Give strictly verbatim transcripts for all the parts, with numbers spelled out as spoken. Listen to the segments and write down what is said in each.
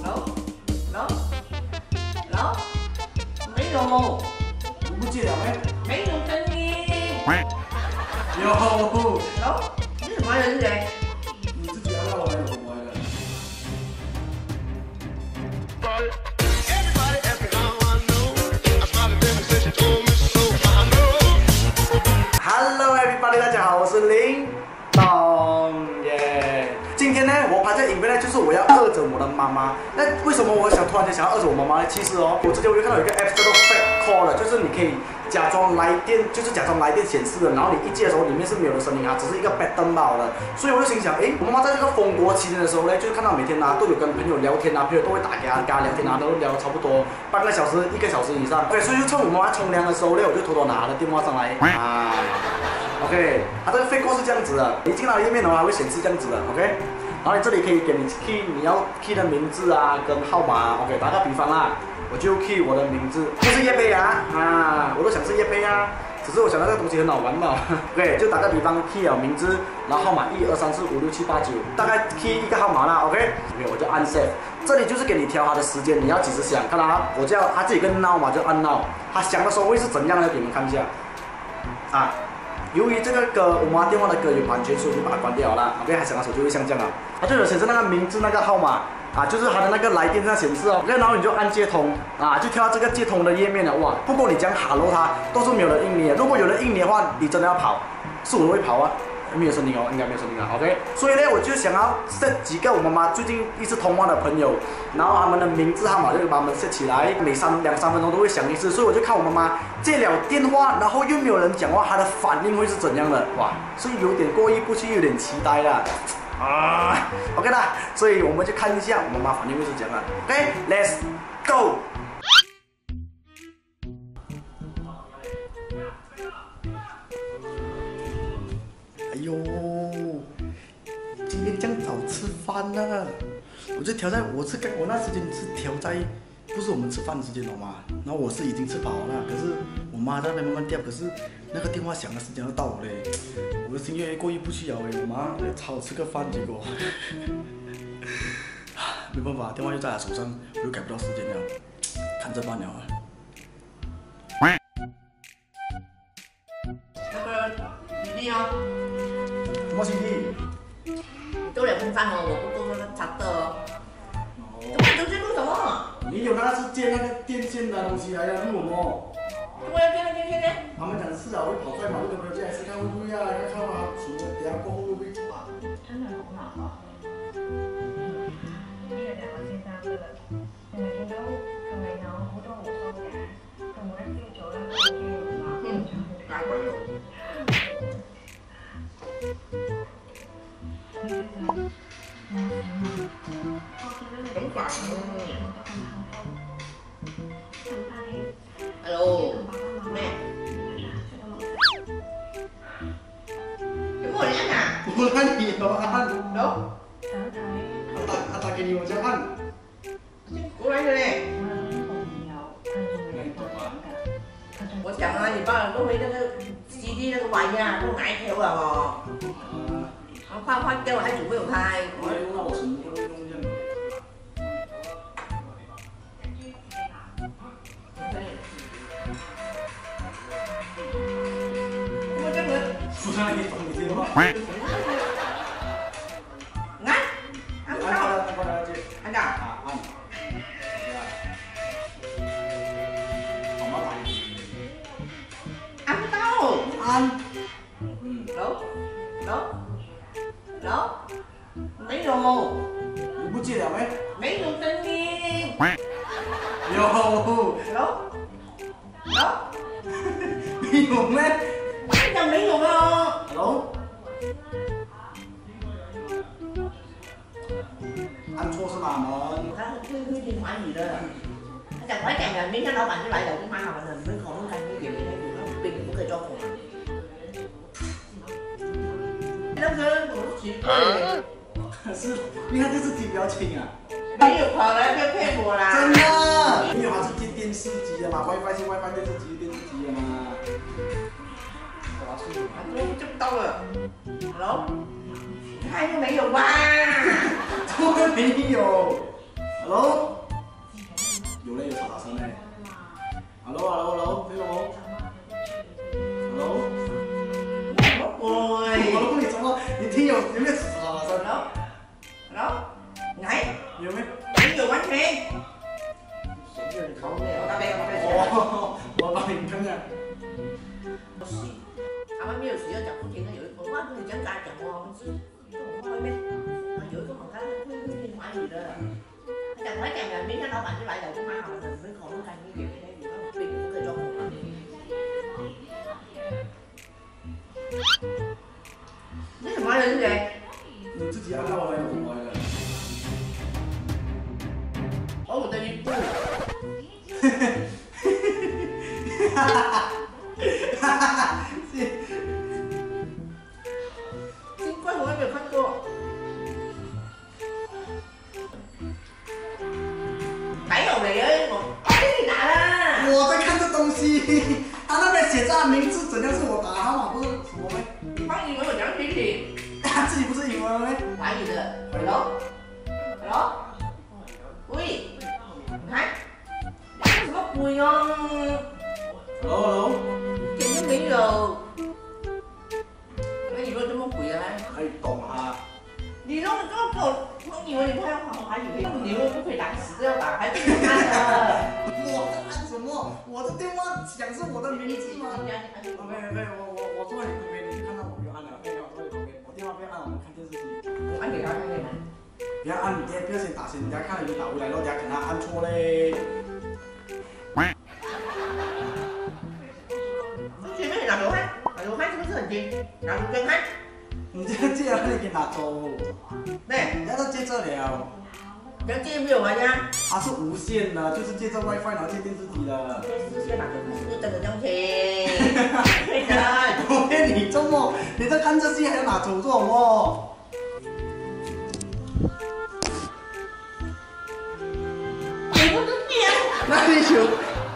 Hello? Hello? Hello? 没有， 不见了没？ 没有声音。 有。 Hello? 你是什么人嘞？ 你自己按到我没有什么的。Hello everybody， 大家好，我是林东耶。今天呢，我拍这影片呢，就是我要饿着我的妈妈。那为什么我想突然间想要饿着我妈妈呢？其实哦，我之前我就看到有一个 app 叫做 Fake Call 的，就是你可以假装来电，就是假装来电显示的，然后你一接的时候里面是没有的声音啊，只是一个 pattern 罢了。所以我就心想，诶，我妈妈在这个封国期间的时候呢，就是看到每天啊都有跟朋友聊天啊，朋友都会打给她，跟她聊天啊，都聊差不多半个小时、一个小时以上。对，所以就趁我妈妈冲凉的时候呢，我就偷偷拿她的电话上来啊。OK， 它这个 Fake Call 是这样子的，你进到页面的话会显示这样子的 ，OK。然后你这里可以给你 key 你要 key 的名字啊跟号码啊 ，OK， 打个比方啦，我就 key 我的名字，不是叶贝啊，啊，我都想是叶贝啊，只是我想到这个东西很好玩嘛 ，OK， 就打个比方 key 了名字，然后号码一二三四五六七八九，大概 key 一个号码啦 ，OK，OK， 我就按 save， 这里就是给你调它的时间，你要几时响，看到啊，我叫它自己跟 now 嘛，就按 now， 它响的时候会是怎样的，给你们看一下，啊。由于这个歌，我妈电话的歌有版权，所以我就把它关掉了。OK， 还响的时候就会像这样啊，它就有显示那个名字、那个号码啊，就是它的那个来电上显示哦。OK， 然后你就按接通啊，就跳到这个接通的页面了。哇，不过你讲 hello 它都是没有人应你的。如果有人应你的话，你真的要跑，是我会跑啊。没有声音哦，应该没有声音啊 ，OK。所以呢，我就想要 set 几个我妈妈最近一次通话的朋友，然后他们的名字号码就把他们 set 起来，每三两三分钟都会响一次。所以我就看我妈妈接了电话，然后又没有人讲话，她的反应会是怎样的？哇，所以有点过意不去，有点期待啦。啊 ，OK 啦，所以我们就看一下我妈妈反应会是怎样的。OK，Let's go。哎呦，今天这样早吃饭了，我就调在，我是刚我那时间是调在，不是我们吃饭的时间，懂吗？然后我是已经吃饱了，可是我妈在那边慢慢调，可是那个电话响的时间要到了嘞，我的心越过意不去了哎，我妈吵吃个饭，结果没办法，电话又在她手上，我又改不到时间了，看着办了。 那个弟弟哦。 什么兄弟？ 丢脸风扇哦，我不做那个插的哦。怎么中间录什么？ 你有那是接那个电线的东西来的，录什么？ 我要接那电线呢？ 他们讲是啊，会跑在马路的朋友进来是看会不会啊，要看他什么，等下过后会不会啊？ 真的好恼啊！嗯，呢個就係我先生噶啦，成日見到佢咪有好多胡鬚嘅，佢每一朝早咧都好中意畫嗯，改鬼了。咁煩Hello， 咩？有冇人按啊？ 我按你有按， No， 他打他打给你我就按。 过来的嘞。我讲啊，你帮我弄回那个 C D 那个玩意啊，弄哪一条了哦？然后换换掉了还煮不有开。 我要用到我什么都用这样。 我这个。 不是你放你电话。 按，按不到。 按过来接。 按到。 啊按。好麻烦。 按不到。 按。 嗯。走，走，走。没有。 你不接了没？ 没有声音。 有。 走，走。 没有没？ 按讲没有哦。 Hello？ 按错是哪门？ 他是会会听华语的。他讲快讲的，明天老板就来了，就骂他们了。你们口弄开会给人家有病，不可以装孔啊。那个我是奇怪的。 可是你看这是低标签啊。 没有可能就骗我啦。 真的？因为它是接电视机的嘛 ，WiFi 是 WiFi 电视机电视机的嘛。我我就到了 ，Hello， 你看又没有吧？ 怎么会没有？ Hello， 有嘞，有超大声嘞。Hello，Hello，Hello，Hello。 Ôi. 我都跟你说了，你听有有没有超大声 ？Hello，Hello， nhảy。 有没有？ 你有完全。口咩？我打俾我俾你。 哦，我帮你看看。 阿妈没有时要讲不停的，有一我妈跟你讲咋讲哦，是这种话咩？有一个网站会会听华语的，讲来讲去，明天老板就来了，就蛮好的，门口都赶紧给那些地方被不可以装潢。这什么人嘞？ 你自己按到了，怎么了？ 哦，我的一步。 哈哈哈哈哈哈！ 金块我还没有看过。还有嘞，我给你打了。 我在看这东西，他那边写着名字，怎样是我打号码，不是什么咩？ 帮你们我讲给你。 他自己不是英文咩？ 华语的 ，Hello，Hello， 喂，你看，什么鬼哦 ？Hello，Hello， 一点都没有。那你说这么鬼啊？ 可以懂啊。 你弄这么狗，我以为你不会华语，你又不可以打，死都要打，还不能看的。 我在按什么？我的电话响是我的名字吗？ 你按，你按。 没有没有，我我我坐在你旁边，你就看到我没有按了。没有，我坐在你旁边，我电话不要按，我们看电视机。 我按给他看看吗？ 不要按，你不要先打先，人家看了就打回来了，人家可能按错嘞。 前面拿给我看，拿给我看是不是很近？拿给我看。 你这个借了你给拿走。 对， 人家都借这了。 要借没有玩呀？ 它是无线的，就是借这 WiFi 然后借电视机的。 是线哪个？是不是真的这样听？骗人！ 我骗你做梦？你在看这些还要拿走做什么？ 你不是骗？ 那你有？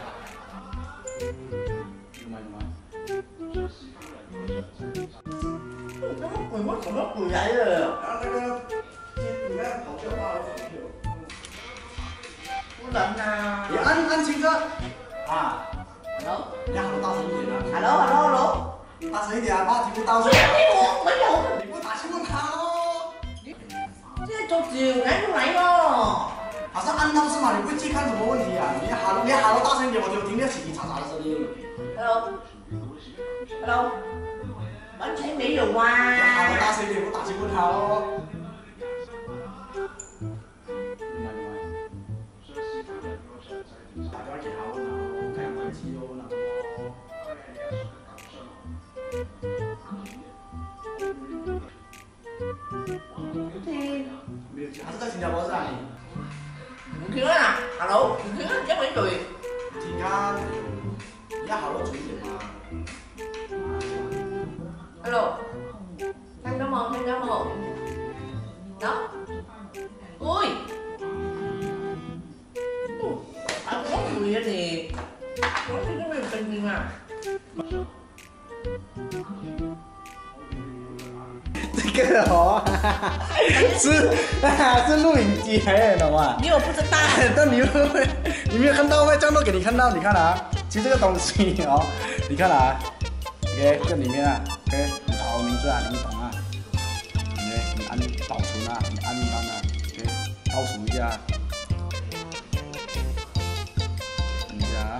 什么鬼？我什么鬼来的？ 然后那个，你那跑电话的时候， 不能呐！ 你按按清楚啊 Hello， 你要喊大声一点啊 Hello，Hello，Hello， 大声一点啊，怕听不到。 不要听我，没有。 你不打去问他喽。 这做酒来不来咯？ 好像按到是吗？你不会去看什么问题啊？你喊你喊大声一点，我就听见叽叽喳喳的声音。 Hello，Hello， 完全没有啊！ 你喊大声一点，我打去问他喽。打电话给他问啊，看有没有机哦，那个。 不听， 没有，还是在新加坡是哪里？ 唔听啊 ！Hello， 唔听啊，因為佢听啊，你要好好嘴一点嘛。 Hello， 聽到冇？聽到冇？得？喂，打乜鬼啊你？我聽都沒有聲音啊！ 这个哦，是是录影机来的，懂吗？ 你我不知道。 但你会不会，你没有看到吗？这样都给你看到，你看啊，其实这个东西哦，你看啊 ，OK， 这里面啊 ，OK， 你打我名字啊，你懂啊 ，OK， 你按保存啊，你按按啊 ，OK， 倒数一下，等一下啊，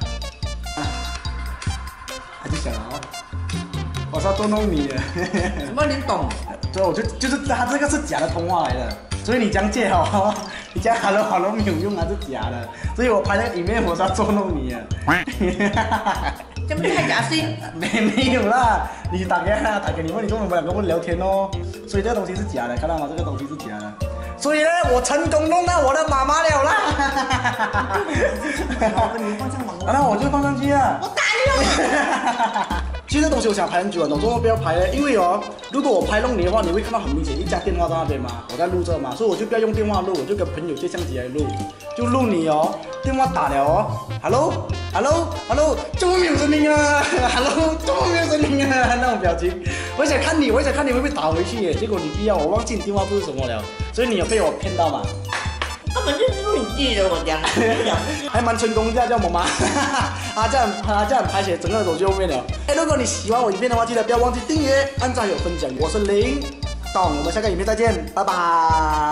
他就想哦，我是要捉弄你的。 什麼你懂？ 所以我就就是他这个是假的通话来的，所以你这样借哦，你这样 hello hello 没有用，它是假的，所以我拍那个影片我是要捉弄你啊。 这不是太假信？ 没没有啦，你打给他，打给你问你跟我们两个问聊天哦，所以这个东西是假的，看到吗？这个东西是假的，所以呢，我成功弄到我的妈妈了啦。 我跟你放上网， 然后我就放上去啊。 我打你了。 其实这东西我想拍很久了，懂为什么不要拍呢？因为哦，如果我拍弄你的话，你会看到很明显一家电话在那边嘛，我在录这嘛，所以我就不要用电话录，我就跟朋友借相机来录，就录你哦，电话打了哦 ，hello hello hello， 怎么没有声音啊 ？hello， 怎么没有声音啊？那种表情，我想看你，我想看你会不会打回去耶，结果你不要，我忘记你电话不是什么了，所以你有被我骗到嘛？ 根本就是录影机的，我讲， 还蛮成功，这样叫妈妈。啊，这样啊这样拍写整个手机后面了。哎，如果你喜欢我影片的话，记得不要忘记订阅、按赞、有分享。我是林董，我们下个影片再见，拜拜。